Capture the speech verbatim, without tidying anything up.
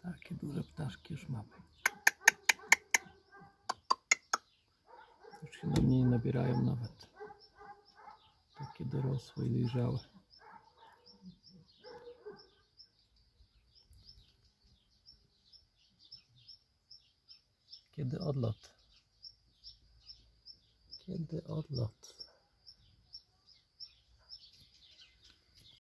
Takie duże ptaszki już mamy. Już się na mnie nie nabierają nawet. Takie dorosłe i dojrzałe. Kiedy odlot? Kiedy odlot?